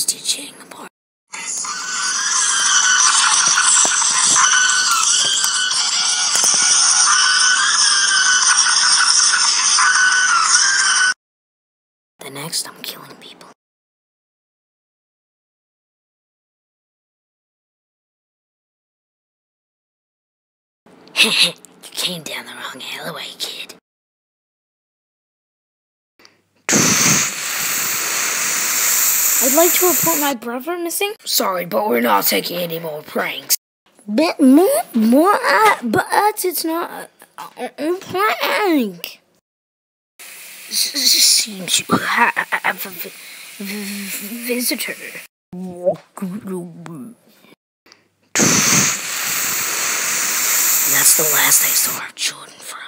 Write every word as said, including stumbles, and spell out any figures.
was teaching the part. The next, I'm killing people. You came down the wrong alleyway, kid. I'd like to report my brother missing. Sorry, but we're not taking any more pranks. But more, more, uh, but it's not a, a, a prank. Seems you have a v v visitor. That's the last I saw of children for